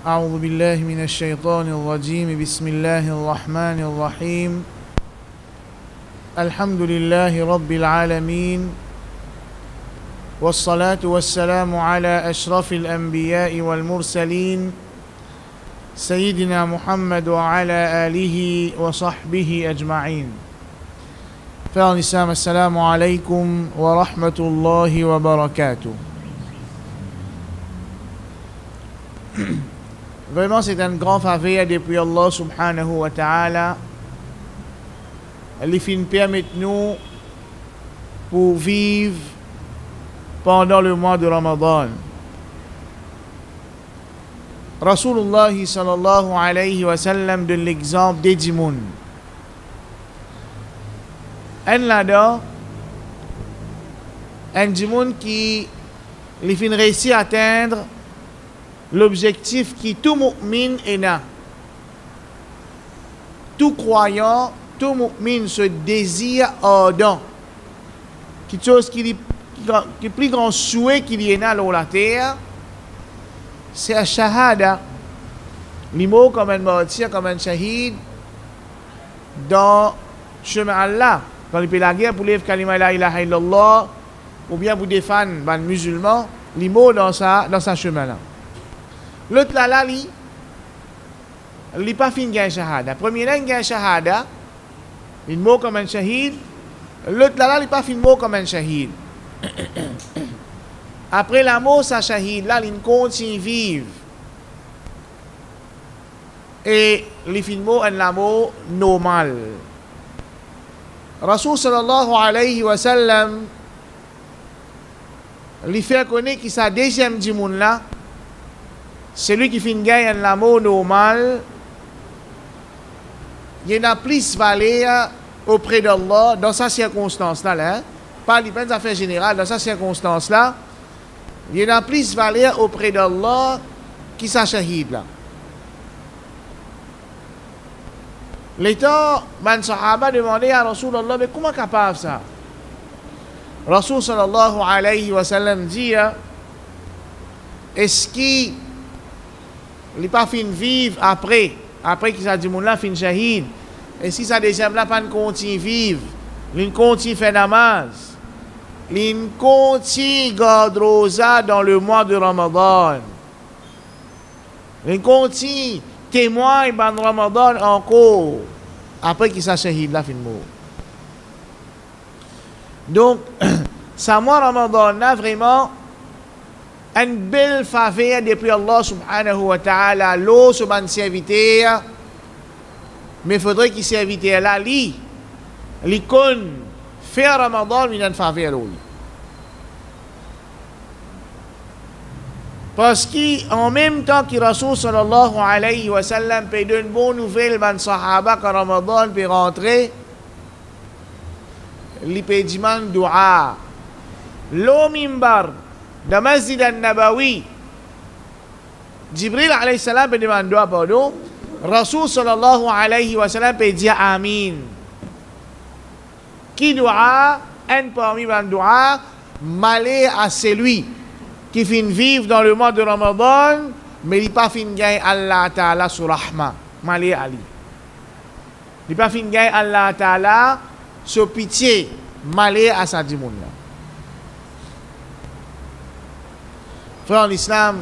أعوذ بالله من الشيطان الرجيم بسم الله الرحمن الرحيم الحمد لله رب العالمين والصلاة والسلام على أشرف الأنبياء والمرسلين سيدنا محمد وعلى آله وصحبه أجمعين. Frères l'Islam, assalamu alaikum wa rahmatullahi wa barakatuh. Vraiment, c'est un grand faveur depuis Allah subhanahu wa ta'ala. Il finit permettre-nous pour vivre pendant le mois de Ramadan. Rasulullah sallallahu alayhi wa sallam donne l'exemple d'Edimoun. Un là-dedans, un djimoun qui les fin réussi à atteindre l'objectif qui tout mu'min est là. Tout croyant, tout mu'min se désire ardent. Quelque chose qui est plus grand souhait qu'il y ait là sur la terre, c'est un shahada. Les mots comme un martyr, comme un shahid, dans le chemin Allah. Quand il fait la guerre pour lever kalima la ilaha illallah, ou bien pour défendre les musulmans, les mots dans sa chemin-là. L'autre là, il n'a pas fini de shahada. Premier là, il a shahada, il mot comme un shahid. L'autre là, il n'a pas fini de mot comme un shahid. Après la mort, sa shahid, là, il continue à vivre. Et il finit de mot, un mot normal. Rasul sallallahu alayhi wa sallam lui fait connaître que sa deuxième djimoun là, celui qui finit gagner l'amour normal, il y a plus valeur auprès d'Allah dans sa circonstance là, pas les peines affaires générales, dans sa circonstance là, il y a plus valeur auprès d'Allah qui sa shahid là. L'état, man sahaba demandait à Rasulullah, mais comment capable ça? Rasul sallallahu alayhi wa sallam dit, est-ce qu'il n'est pas fin vivre après qu'il s'est dit, mon là fin shahid, et si ça deuxième là pas continue vivre, il continue faire namaz, il continue garder rosa dans le mois de Ramadan, il continue témoin ban Ramadan encore après qu'il s'est shahid la fin mort. Donc ça mois Ramadan là vraiment une belle faveur depuis Allah subhanahu wa ta'ala l'eau sur ban serviteur, mais faudrait qu'il serviteur là li con faire Ramadan une faveur lui. Parce qu'en même temps que Rasul sallallahu alayhi wa sallam peut donner une bonne nouvelle ban sahaba quand Ramadan peut rentrer, il peut demander dua. L'eau mimbar de Masjid al-Nabawi, Jibril alayhi salam peut demander dua pour nous. Rasul sallallahu alayhi wa sallam peut dire amin. Qui dua, un parmi ban dua, malé à celui qui finit vivre dans le mois de Ramadan, mais il n'a pas fini de gagner Allah Ta'ala sur Rahma. Malé Ali. Il n'a pas fini de gagner Allah Ta'ala sur pitié. Malé à sa dimoun. Frère l'Islam,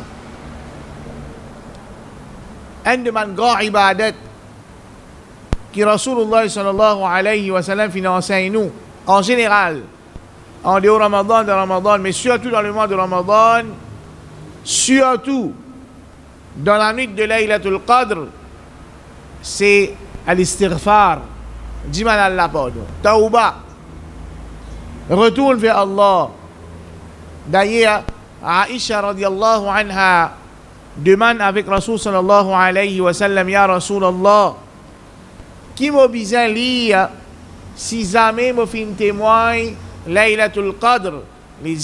un de mes grands ibadat qui Rasulullah sallallahu alayhi wa sallam finance nous, en général, en dehors de Ramadan, mais surtout dans le mois de Ramadan, surtout dans la nuit de Laylatul Qadr, c'est al-istighfar. Dis-moi Allah pardon. Tauba. Retourne vers Allah. D'ailleurs, Aïcha radiallahu anha demande avec Rasul sallallahu alayhi wa sallam, Ya Rasulallah, qui m'a besoin lire si jamais me fin témoin Laylatul Qadr, les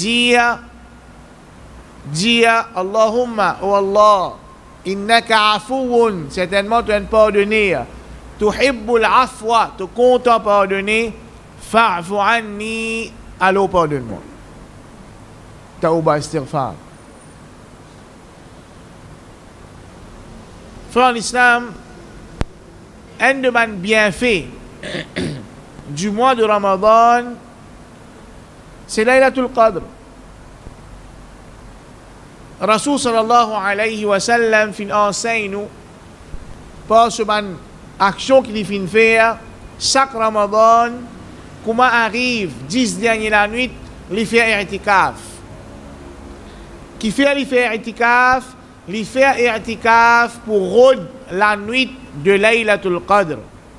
dire Allahumma, oh Allah, innaka afouun, certainement tu es pardonné, tuhibbul afwa, tu comptes pardonner, fa'fu anni, alors pardonne-moi. Tauba istighfar. Frère en islam, un de mes bienfaits du mois de Ramadan, c'est Laylatul Qadr. Rasoul sallallahu alayhi wa sallam fin enseigne nous par ce ban action qu'il fin faire chaque Ramadan, comment arrive 10 derniers la nuit, il fait i'tikaf. Qui fait i'tikaf, il fait i'tikaf pour rôde la nuit de Laylatul Qadr.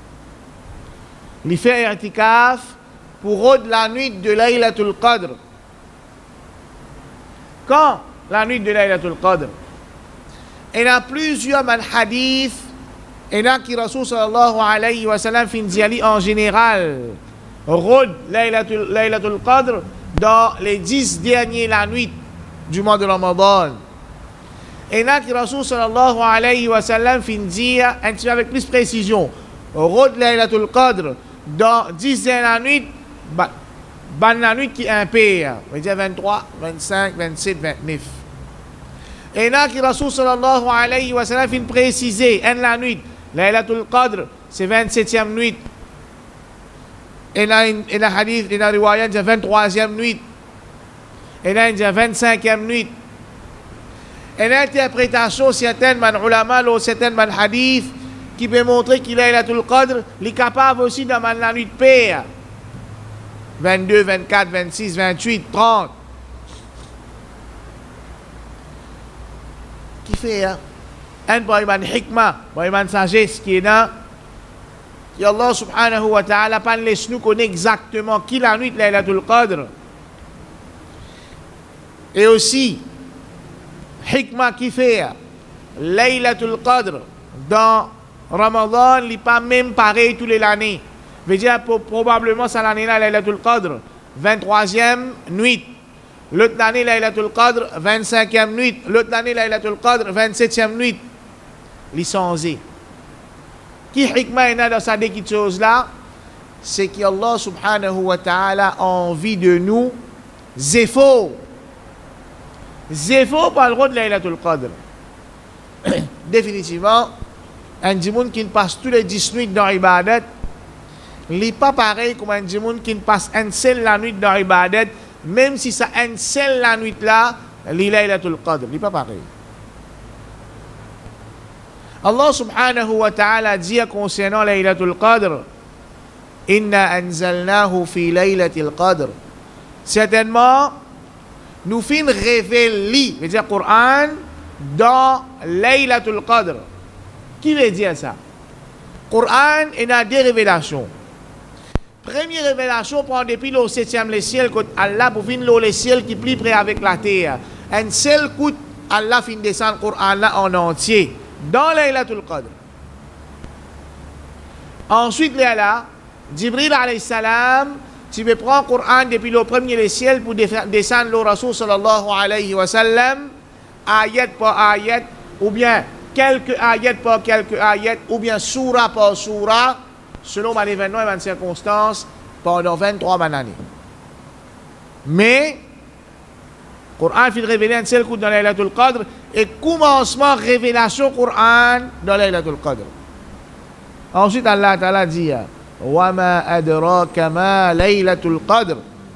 Il fait i'tikaf pour rôde la nuit de Laylatul Qadr. Quand la nuit de Laylatul Qadr? Il y a plusieurs hadiths, et là qui Rasoul sallallahu alayhi wa sallam fin dit en général, rôde Laylatul Qadr dans les 10 derniers la nuit du mois de Ramadan. Et là qui Rasoul sallallahu alayhi wa sallam fin dit un petit peu avec plus précision, rôde Laylatul Qadr dans 10 derniers la nuit, la nuit qui est impair, on va dire 23, 25, 27, 29. Et là qui Rasoul sallallahu alayhi wa sallam fin préciser en la nuit, Laylatul Qadr, c'est 27e nuit. Et là, il a hadith, il a riwayat, c'est 23e nuit. Et là, il dit 25e nuit. Et l'interprétation, certaines man ulama, certaines man hadith, qui peut montrer qu'il a Laylatul Qadr, il est capable aussi dans la nuit de paix. 22, 24, 26, 28, 30. Qui fait, hein? Un pour une hikmah, pour une sagesse qui est là. Et Allah subhanahu wa ta'ala pas laisse nous connaître exactement qui la nuit de Laylatul Qadr. Et aussi, hikmah qui fait Laylatul Qadr dans Ramadan, il n'est pas même pareil tous les années. Je veux dire, probablement, ça l'année-là, Laylatul Qadr, 23e nuit. L'autre année, Laylatul Qadr, 25e nuit. L'autre année, Laylatul Qadr, 27e nuit. Licencié. Qui hikmah est dans cette chose-là? C'est qu'Allah subhanahu wa ta'ala a envie de nous. Zéfo. Zéfo par le droit de Laylatul Qadr. Définitivement, un djimoun qui passe tous les 10 nuits dans l'ibadat, il n'est pas pareil comme un djimoun qui passe une seule la nuit dans l'ibadat, même si ça une seule la nuit là, Laylatul Qadr. Il n'est pas pareil. Allah subhanahu wa ta'ala dit concernant Laylatul Qadr, Inna anzalnahu fi Laylatil Qadr. Certainement, nous fin révéler, veut dire Coran, dans Laylatul Qadr. Qui veut dire ça? Coran, il y a deux révélations. Première révélation, prend depuis le 7e le ciel, que Allah pour finir le ciel qui plie près avec la terre. Un seul coup, Allah fin descendre le Coran là en entier. Dans Laylatul Qadr. Ensuite, là, Jibril alayhi salam, tu veux prendre le Coran depuis le premier ciel pour descendre le Rasoul sallallahu alayhi wa sallam, ayat par ayat, ou bien quelques ayats par quelques ayats, ou bien surah par surah, selon mon événement et mes circonstances, pendant 23 années. Mais, le Coran fait révéler un seul coup dans Laylatul Qadr, et commencement révélation Coran dans Laylatul Qadr. Ensuite, Allah Ta'ala dit Wa ma adraka ma Laylatul Qadr.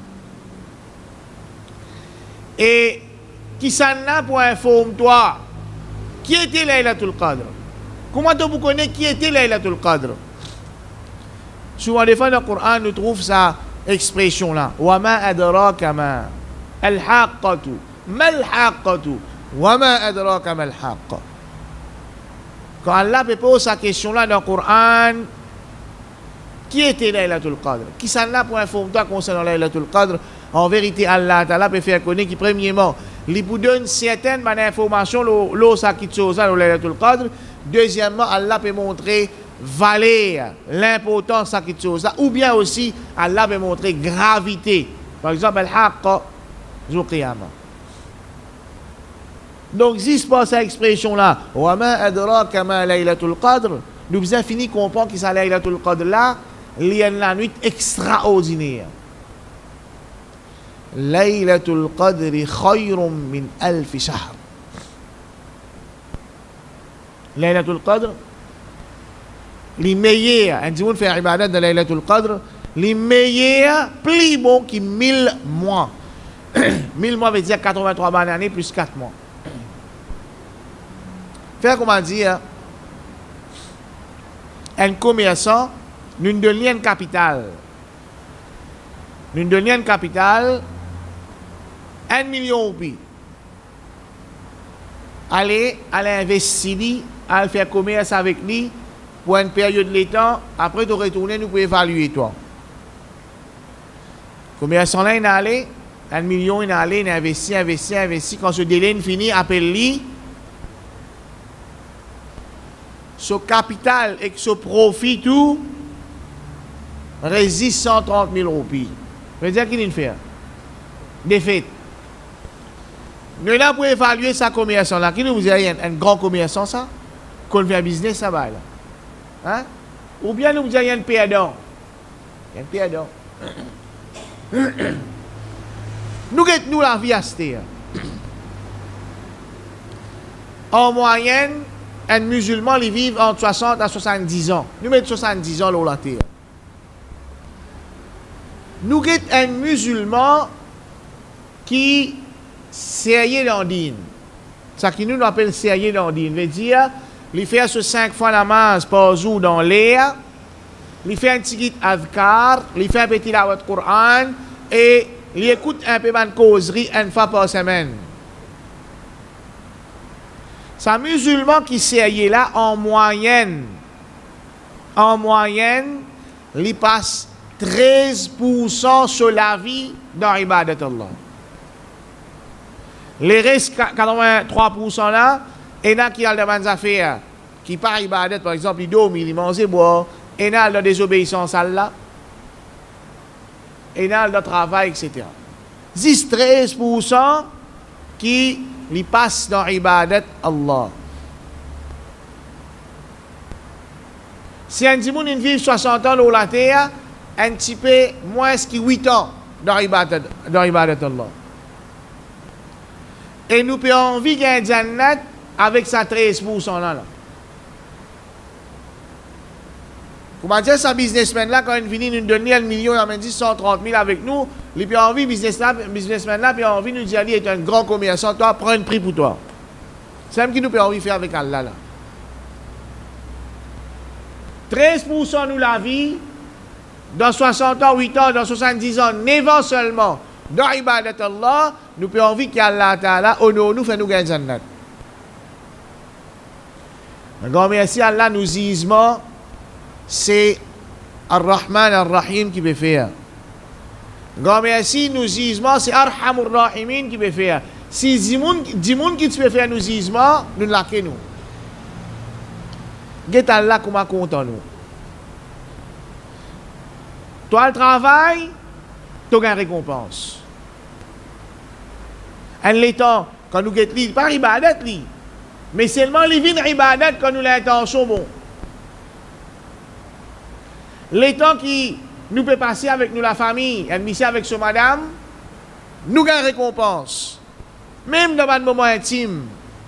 Et qui s'en a pour informer-toi qui était Laylatul Qadr? Comment tu connais qui était Laylatul Qadr? Souvent, des fois, dans le Coran, nous trouvons cette expression-là Wa ma adraka ma al-haqqatu mal-haqqatu. Wama adraka mal haqq. Quand Allah pose sa question-là dans le Coran, qui était Laylatul Qadr? Qui s'en a pour informer toi concernant Laylatul Qadr? En vérité, Allah Ta'ala peut faire connaître qui, premièrement, il vous donne certaines informations, l'eau, ça qui chose dans Laylatul Qadr. Deuxièmement, Allah peut montrer valeur, l'importance, ça qui chose ou bien aussi, Allah peut montrer gravité. Par exemple, al-haqq, jour qiyamah. Donc, n'existe pas cette expression-là. Wa ma adraka ma Laylatul Qadr. Nous avons fini de comprendre que cette Laylatul Qadr là, il y a une nuit extraordinaire. Laylatul Qadri khayrun min alf shahr. Laylatul Qadr, les meilleurs, un dit fait ibadat de Laylatul Qadr, les meilleurs, plus bon qui 1000 mois. 1000 mois veut dire 83 bonnes années plus 4 mois. Faire comment dire, un commerçant, nous donnons un capital. Nous donnons un capital, 1 million de roupies. Allez investir, allez faire commerce avec lui pour une période de temps. Après, de retourner, nous pouvons évaluer toi. Commerçant là, il allé, 1 million, il allé, il investit. Quand ce délai finit, appelle-lui. Ce capital et ce profit, tout, résiste 130 000 roupies. Ça veut dire qu'il fait des fêtes. Nous sommes là pour évaluer sa commerçant là. Qui nous dit un grand commerçant ça? Qu'on fait un business ça va là. Hein? Ou bien nous disons un perdant. Un perdant. Nous la vie à cette terre. En moyenne, un musulman il vit entre 60 à 70 ans. Nous mettons 70 ans là la terre. Nous avons un musulman qui sérieux l'andine. Ça qui nous appelle sérieux l'andine. Veut dire, il fait ce 5 fois namaz par jour dans l'air, il fait un petit adhkar, il fait un petit lawat Coran et il écoute un peu de causerie une fois par semaine. C'est un musulman qui sérieux là, en moyenne, il passe 13% sur la vie dans l'ibadat Allah. Les restes 83% là, il y en a qui ont des affaires, qui par ibadat, par exemple, ils dorment, ils mangent, ils boivent, il y en a de désobéissance à Allah, il y en a de travail, etc. 13% qui li passent dans l'ibadat Allah. Si un dimoun vit 60 ans dans la terre, un petit peu moins que 8 ans dans l'ibadat Allah. Et nous pouvons envie d'un jannat avec sa 13% là. Comment dire, ce businessman là, quand il finit nous donner 1 million, il a dit 130 000 avec nous, il peut envie, businessman là, puis envie nous dire, il est un grand commerçant, toi, prends un prix pour toi. C'est ce qui nous peut envie faire avec Allah là. 13% nous la vie, dans 60 ans, 8 ans, dans 70 ans, 9 ans seulement, dans l'ibadat Allah, nous pouvons envie qu'Allah Ta'ala honore nous, fait nous gagner jannat. Un grand merci Allah nous disement, c'est Ar-Rahman Ar-Rahim qui peut faire. Un grand merci nous disement, c'est Arhamur Rahimin qui peut faire. Si Dimoun qui peut faire nous disement, nous ne l'avons nous. Get Allah comment content nous. Toi le travail, tu as une récompense. En l'étant, quand nous get li, pas ibadat li, mais seulement les vins ibadat quand nous l'intention bon. L'étant qui nous peut passer avec nous la famille, une mission avec ce madame, nous avons une récompense. Même dans un moment intime.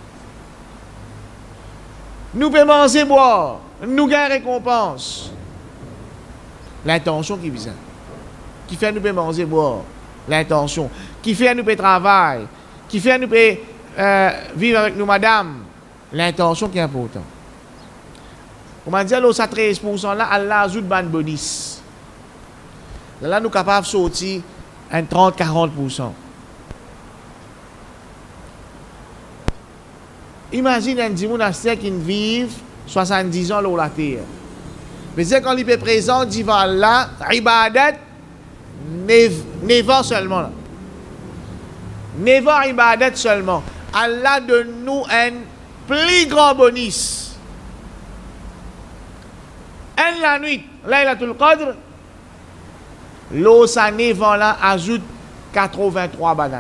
Nous pouvons manger, boire, nous avons une récompense. L'intention qui vient. Qui fait nous pouvons manger, boire. L'intention. Qui fait nous pouvons travailler. Qui fait nous pouvons vivre avec nous, madame. L'intention qui est importante. On m'a dit, là, ça 13% là, Allah ajoute ban bonus. Là, nous sommes capables de sortir un 30-40%. Imagine un dimoun qui vit 70 ans sur la terre. Mais c'est quand il est présent devant Allah, ibadat, 9 ans seulement. Là. 9 ans ibadat seulement. Allah donne nous un plus grand bonus. En la nuit, Laylatul Qadr, l'eau sa 9 ans là ajoute 83 bananes.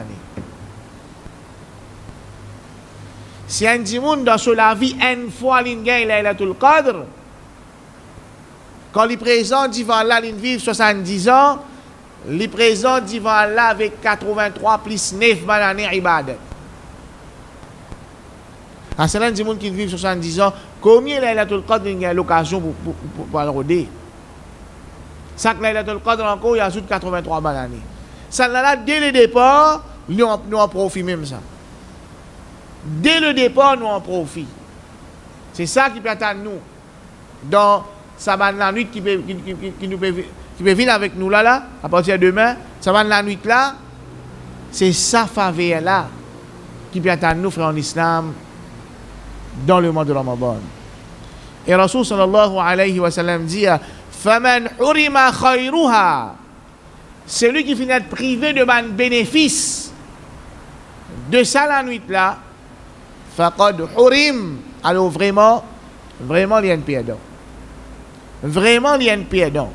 Si un dimoun dans la vie, une fois il gagne Laylatul Qadr, quand il est présent devant Allah, il vit 70 ans, il est présent devant Allah avec 83 plus 9 bananes ibadat. À cela, un dimoun qui vit 70 ans, Combien Laylatul Qadr il y a l'occasion pour le roder? Ça que Laylatul Qadr encore, il y a 83 balles l'année. Ça là, dès le départ, nous en profitons même ça. Dès le départ, nous en profitons. C'est ça qui peut attendre nous. Dans ça va la nuit qui peut venir avec nous là, à partir de demain, ça va la nuit là, c'est ça faveur là qui peut attendre nous, frères en islam, dans le mois de Ramadan. Et Rasul sallallahu alayhi wa sallam dit Faman hurima khayruha, celui qui finit d'être privé de ban bénéfice de ça la nuit là, faqad hurim, alors vraiment il y a une perdant. Vraiment il y a une perdant.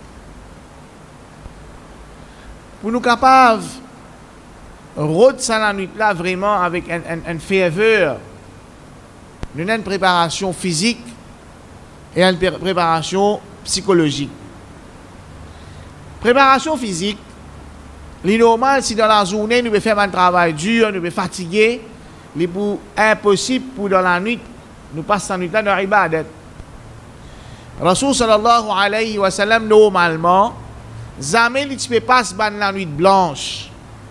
Pour nous capables rôde ça la nuit là vraiment avec une ferveur, une préparation physique et une préparation psychologique. Préparation physique, c'est normal si dans la journée nous devons faire un travail dur, nous devons fatiguer, c'est impossible pour dans la nuit nous passer la nuit là dans l'ibadat. Rasul sallallahu alayhi wa sallam normalement, jamais il ne peut pas la nuit blanche.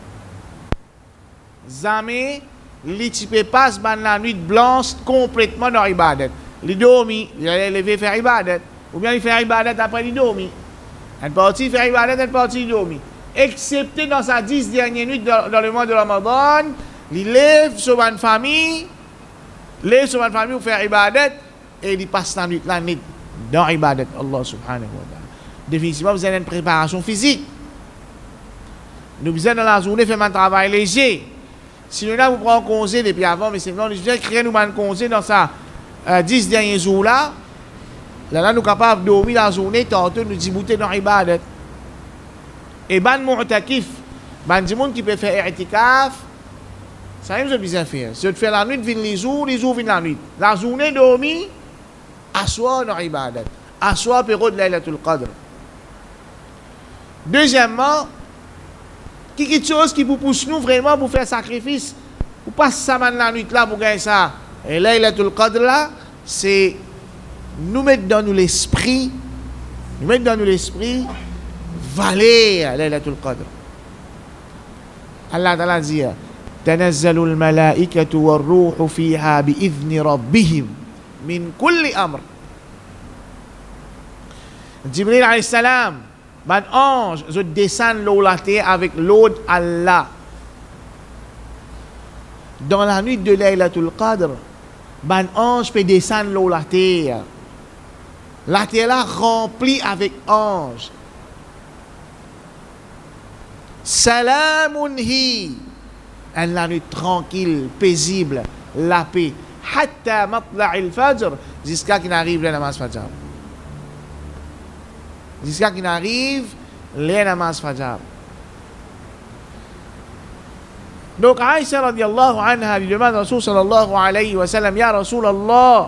Jamais il ne peut pas la nuit blanche complètement dans l'ibadat. Il dormi, il a levé faire ibadat, ou bien il fait ibadat après il dormi. Une partie fait ibadat, une partie il dormi. Excepté dans sa 10 dernières nuits dans le mois de Ramadan, il lève sur une famille, pour faire ibadat, et il passe la nuit là dans ibadat Allah subhanahu wa ta'ala. Définitivement, vous avez une préparation physique. Nous besoin dans la journée faire un travail léger. Si nous vous prenons congé depuis avant, mais c'est non, nous devons créer nous un congé dans ça. 10 derniers jours là, nous sommes capables de dormir la journée, tantôt nous débouter dans l'ibadat. Et ban mu'takif, ban du monde qui peut faire i'tikaf, ça même je besoin faire. C'est de faire la nuit, vient les jours viennent la nuit. La journée dormir, asseoir dans l'ibadat, asseoir période de Laylatul Qadr. Deuxièmement, quelque chose qui vous pousse nous vraiment pour faire sacrifice, pour passer ça la nuit là pour gagner ça. Et Laylatul Qadr là, c'est nous mettre dans nous l'esprit, valer Laylatul Qadr. Allah Ta'ala dit تنزل الملائكة والروح فيها بإذن ربهم من كل أمر. Jibril alayhi salam, ban ange, je descends l'eau la terre avec l'eau Allah. Dans la nuit de Laylatul Qadr, ban ange peut descendre l'eau la terre. La terre là remplie avec anges. Salamun hi. La nuit tranquille, paisible, la paix. Hatta matla'il fajr, jusqu'à qu'il arrive le namaz fajr. Jusqu'à qu'il arrive le namaz fajr. Donc Aïcha radiallahu anha lui demande à Rasul sallallahu alayhi wa sallam, Ya Rasul Allah,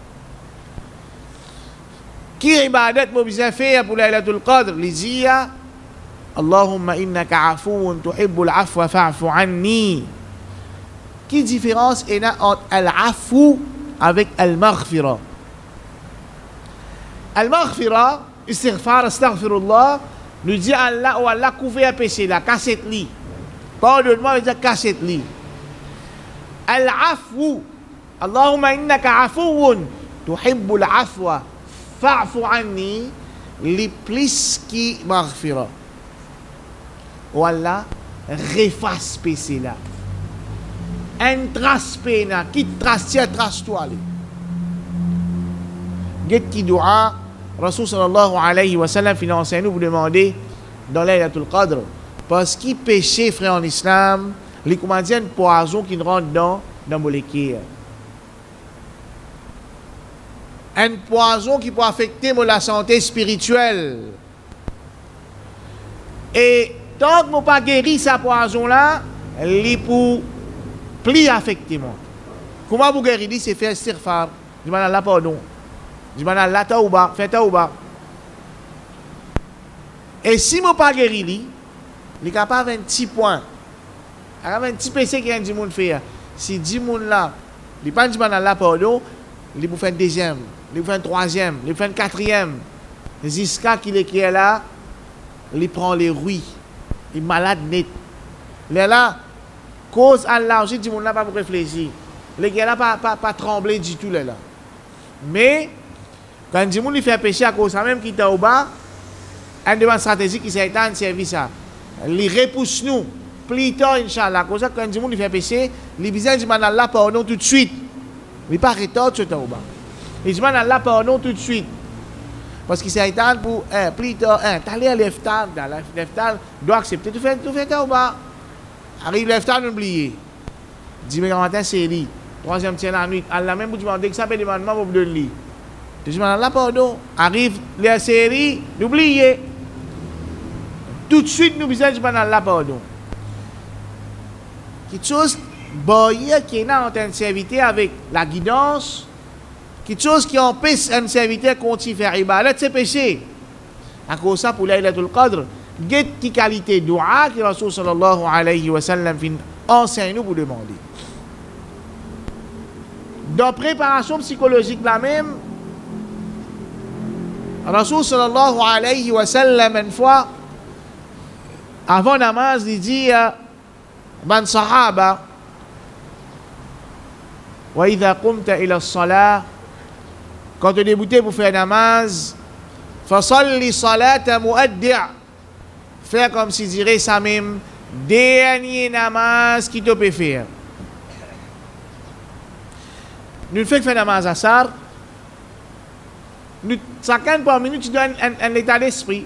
qui ibadat m'a besoin faire pour Laylatul Qadr? Il dit Allahumma innaka afoun tuhibbul afwa fa'fu anni. Quelle différence est entre al-afou avec al-maghfira? Al-maghfira, istighfar, astaghfirullah, nous dit Allah ou Allah couvert péché là, cassette-li. Pardonne-moi, il dit cassette-li. Al-afou, Allahumma innaka afoun tuhibbul afwa fa'fu anni, li plus qui maghfira. Ou Allah refasse péché là. Un trace péna, qui trace toi. Get qui doua, Rasul sallallahu alayhi wa sallam finance nous vous demander dans Laylatul Qadr. Parce qu'il péché, frère en islam, les commandiens un poison qui rentre dans molécule. Un poison qui peut affecter la santé spirituelle. Et tant que nous pas guéri ce poison-là, il pour plus affecter moi. Comment vous guérir? C'est faire istighfar. Je m'en Allah pardon. Je m'en Allah taouba, fait taouba. Et si nous pas guéri, il est capable un petit point. Il y a un petit péché qui a dit monde faire. Si dit monde là, il pas dit m'en Allah pardon, il vous fait un deuxième, il vous fait un troisième, il vous fait un quatrième. Jusqu'à qu'il est là, il prend les rues, il est malade net. Il est là, cause Allah aussi, dit, on n'a pas pour réfléchir. Les gars là, pas trembler du tout là. Mais, quand dit, on lui fait péché à cause ça même qui est au bas, une demande stratégique qui s'est en service ça. Il repousse nous, plus tard, Inch'Allah. Comme ça, quand dit, on lui fait péché, il dit, Allah pardon tout de suite. Il n'est pas retard tout au bas. Il dit, Allah pardon tout de suite. Parce qu'il s'est éteint pour plus tard, t'allais à l'eftal, l'eftal doit accepter, tout fait au bas. Arrive l'eftal, oublié. Dis, mais matin, c'est lui. Troisième tiers la nuit. Allah même vous demande que ça fait demandement pour vous donner. Tu dis, Allah pardon. Arrive la série, oublié. Tout de suite, nous besoin de Allah pardon. Quelque chose, qui est en train de servir avec la guidance. Quelque chose qui empêche un serviteur de continuer à faire ibadat, c'est péché. À cause de ça, pour Laylatul Qadr, il y a des qualités de dua que Rasul sallallahu alayhi wa sallam enseigne nous pour demander. Dans préparation psychologique la même, Rasul sallallahu alayhi wa sallam une fois, avant namaz, il dit Man sahaba, wa idha qumta ila as-salah, quand tu débutais pour faire namaz, fasalli salata muaddi'. Faire comme si dirait ça même, dernier namaz qui te peut faire. Nous faisons faire namaz à ça. Chacun par minute, tu donnes un état d'esprit.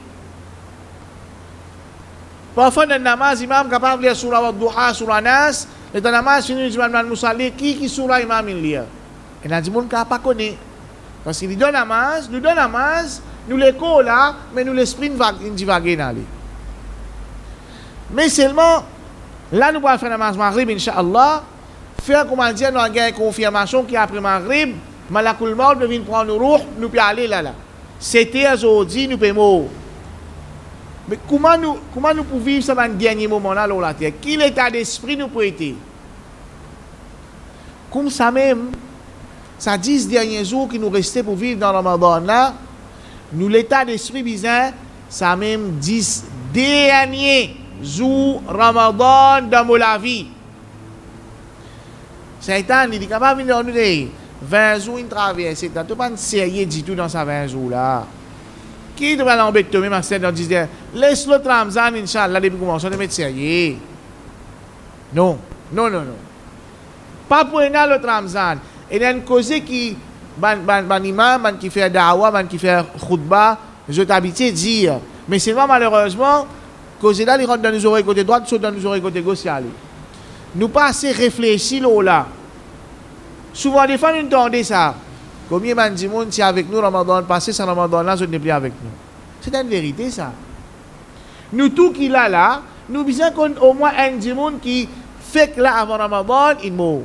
Parfois, dans le namaz, l'imam est capable de lire surah al-duha, surah nas. Et dans le namaz, il dit, Musalli, qui surah imam il lit? Et dans le monde, il ne pas connaître. Parce qu'il donne namaz, nous l'écho là, mais nous l'esprit divague dans lui. Mais seulement, là nous allons faire namaz maghrib, Inch'Allah, faire comment dire, nous avons une confirmation qu'après maghrib, Malakul Maut vient prendre nos roues, nous pouvons aller là. C'était aujourd'hui, nous pouvons mourir. Mais comment nous pouvons vivre ça dans le dernier moment là, la terre? Quel état d'esprit nous pouvons être? Comme ça même, ça 10 derniers jours qui nous restaient pour vivre dans le Ramadan là, nous l'état d'esprit bizarre, ça même 10 derniers jours Ramadan dans la vie. Satan, il est capable de nous dire 20 jours il traverse, c'est pas sérieux du tout dans ces 20 jours là. Qui devrait l'embêter même à 7 ans, disait laisse le Ramzan, Inch'Allah, depuis commencer de mettre sérieux. Non. Pas pour le Ramzan. Et il y a une cause qui, imam, qui fait dawa, qui fait khutbah, je t'habite à dire. Mais c'est pas malheureusement, cause là, il rentre dans nos oreilles côté droite, saute dans nos oreilles côté gauche. Nous pas assez réfléchir là. Souvent, des fois, nous entendons ça. Combien de monde qui est avec nous, Ramadan passé, sans Ramadan là, je n'ai plus avec nous. C'est une vérité, ça. Nous, tout qui là, nous besoin qu'au moins un monde qui fait que là, avant Ramadan, il meurt.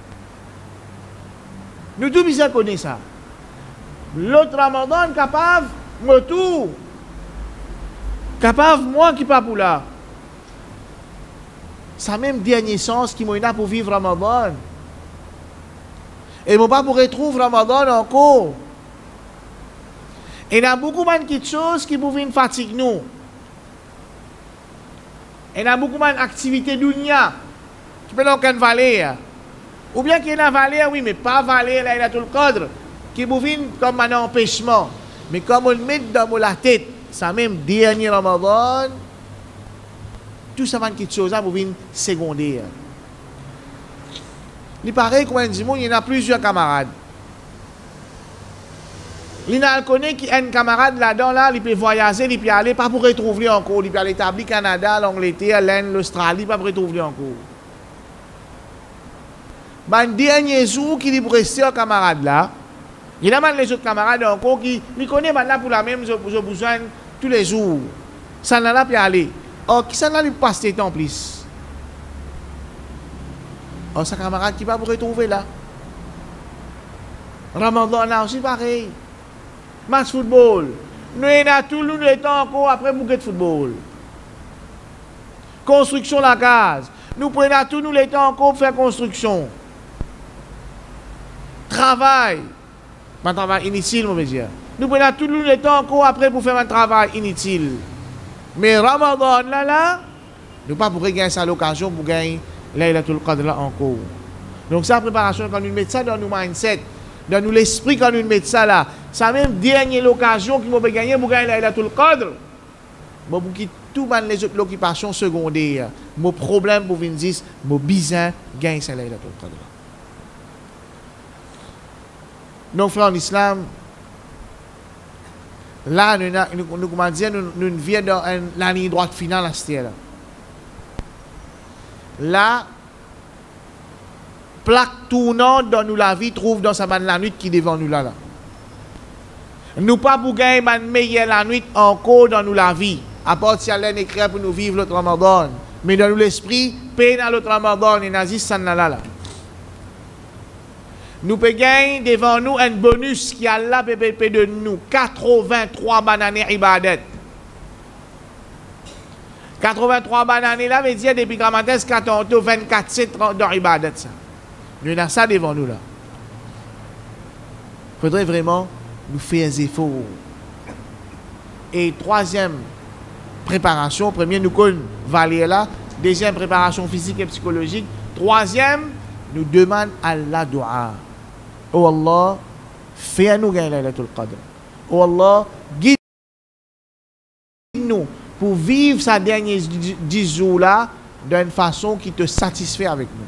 Nous tous besoin connaître ça. L'autre Ramadan capable, moi tout. Capable, moi qui pas pour là. Ça même dernier sens qui m'a pour vivre Ramadan. Et moi pas pour retrouver Ramadan encore. Et il y a beaucoup de choses qui peuvent fatiguer nous. Et il y a beaucoup d'activités dunya qui peuvent aucune valeur. Ou bien qu'il y a une valeur, oui, mais pas valeur, là, il y a tout le cadre, qui vous vient comme un empêchement. Mais comme on le met dans la tête, ça même dernier Ramadan, tout ça, quelque chose, vous vient secondaire. Il paraît qu'au il y en a plusieurs camarades. Il y a un camarade là-dedans, là, il peut voyager, il peut aller, pas pour retrouver encore. Il peut aller établir Canada, l'Angleterre, l'Inde, l'Australie, pas pour retrouver encore. Le dernier jour qu'il est resté au camarade là, il y a les autres camarades encore qui connaissent maintenant pour la même, je besoin tous les jours. Ça n'a pas pu aller. Or, qui ça n'a pas passé temps plus? Or, sa camarade qui va vous retrouver là. Ramadan là aussi pareil. Match football. Nous avons tout le temps encore après bouquet de football. Construction la case. Nous prenons tout le temps encore pour faire construction. Travail. Un travail inutile, mon dire. Nous prenons tout le temps encore après pour faire un travail inutile. Mais Ramadan, là, nous pas pour gagner ça l'occasion pour gagner Laylatul Qadr là encore. Donc, ça, préparation, quand nous mettons ça dans nos mindset, dans nous l'esprit, quand nous mettons ça là, ça même dernière l'occasion qui m'a gagné pour gagner Laylatul Qadr. Bon, pour quitter tout les autres occupations secondaires, mon problème pour venir dire, mon bizarre gagne ça Laylatul Qadr. Donc, frères en islam, là, nous comment dire, nous vivons dans la ligne droite finale à ce là. Là, plaque tournante dans nous la vie trouve dans sa la nuit qui devant nous là. Nous pas pour gagner une meilleure la nuit encore dans nous la vie. À part si elle est écrite pour nous vivre l'autre Ramadan. Mais dans nous l'esprit, paix dans l'autre Ramadan et nazis ça là. Nous pouvons gagner devant nous un bonus qui a là de nous 83 bananes ibadet. 83 bananes là veut dire depuis Ramadan 24 7 dans ibadet ça. Nous avons ça devant nous là. Il faudrait vraiment nous faire des efforts. Et troisième préparation, premier nous connaissons valer là, deuxième préparation physique et psychologique, troisième nous demande Allah dua. Oh Allah, fais-nous gagner Laylatul Qadr. Oh Allah, guide-nous pour vivre sa dernière 10 jours là d'une façon qui te satisfait avec nous.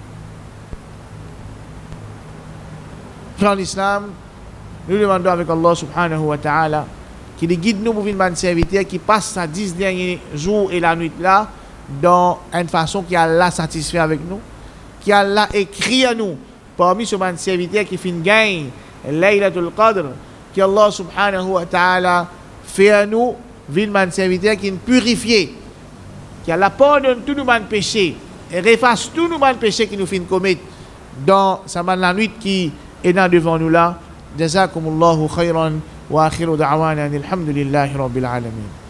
Frères l'islam, nous demandons avec Allah subhanahu wa ta'ala qu'il guide nous pour une serviteur qui passe sa 10 derniers jours et la nuit là dans une façon qui Allah satisfait avec nous, qui Allah écrit à nous parmi ce serviteur qui fait une gagne Laylatul Qadr, qui Allah subhanahu wa ta'ala fait à nous une serviteur qui est purifié, qui Allah pardonne tous nos péchés et efface tous nos péchés qui nous fait commettre dans sa la nuit qui est devant nous là. Jazakumullahu khayran wa akhiru da'wana alhamdulillahi rabbil alamin.